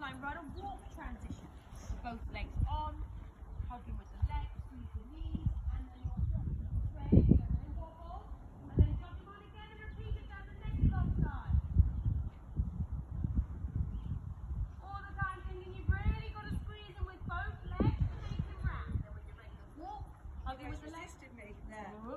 try and run a walk transition. Both legs on, hugging with the legs, squeeze the knees, and then you'll walk, sway, and then wobble, and then jump on again and repeat it down the next long side. All the time thinking you've really got to squeeze them with both legs to make them wrap. Then when you're ready to walk, hugging with the legs. Me there.